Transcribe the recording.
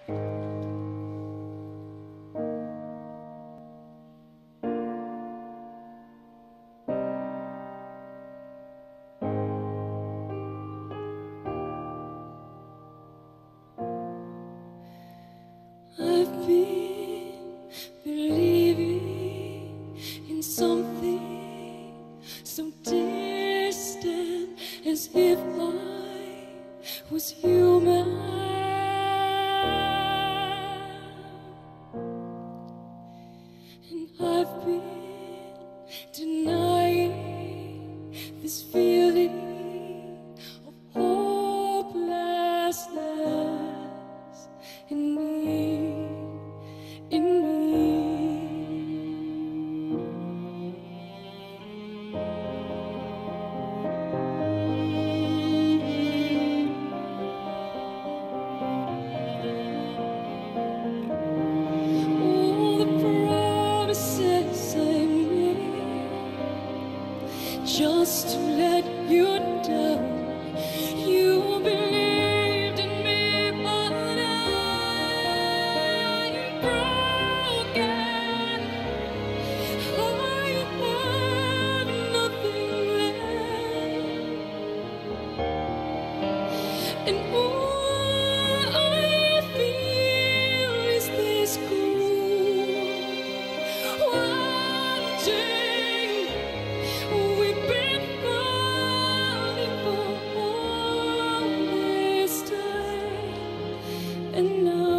I've been believing in something so distant, as if I was human. And I've been denying this feeling of hopelessness in me, in me. All the promises I made just to let you down. You believed in me, but I'm broken. I have nothing left, and all I feel is this cool wanting. We've been falling for all this time, and now